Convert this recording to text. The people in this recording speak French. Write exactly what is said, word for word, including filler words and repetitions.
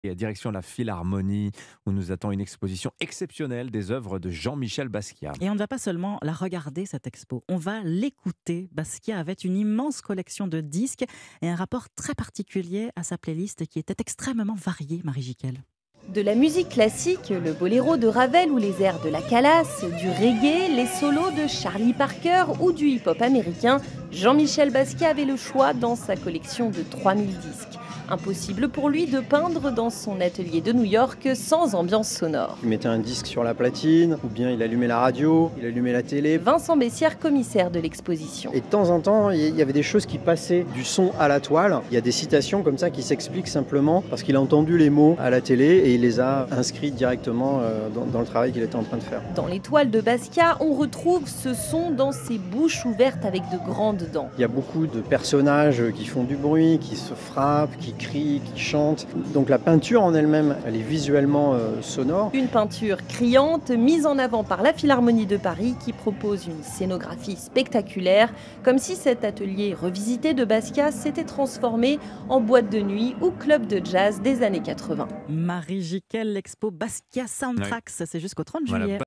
Et direction la Philharmonie, où nous attend une exposition exceptionnelle des œuvres de Jean-Michel Basquiat. Et on ne va pas seulement la regarder, cette expo, on va l'écouter. Basquiat avait une immense collection de disques et un rapport très particulier à sa playlist qui était extrêmement variée, Marie Jiquel. De la musique classique, le boléro de Ravel ou les airs de la Calas, du reggae, les solos de Charlie Parker ou du hip-hop américain, Jean-Michel Basquiat avait le choix dans sa collection de trois mille disques. Impossible pour lui de peindre dans son atelier de New York sans ambiance sonore. Il mettait un disque sur la platine, ou bien il allumait la radio, il allumait la télé. Vincent Bessières, commissaire de l'exposition. Et de temps en temps, il y avait des choses qui passaient du son à la toile. Il y a des citations comme ça qui s'expliquent simplement parce qu'il a entendu les mots à la télé et il les a inscrits directement dans, dans le travail qu'il était en train de faire. Dans les toiles de Basquiat, on retrouve ce son dans ses bouches ouvertes avec de grandes dents. Il y a beaucoup de personnages qui font du bruit, qui se frappent, qui crient, qui chantent. Donc la peinture en elle-même, elle est visuellement euh, sonore. Une peinture criante mise en avant par la Philharmonie de Paris qui propose une scénographie spectaculaire, comme si cet atelier revisité de Basquiat s'était transformé en boîte de nuit ou club de jazz des années quatre-vingts. Marie Jiquel, l'expo Basquiat Soundtracks, c'est jusqu'au trente Voilà. juillet.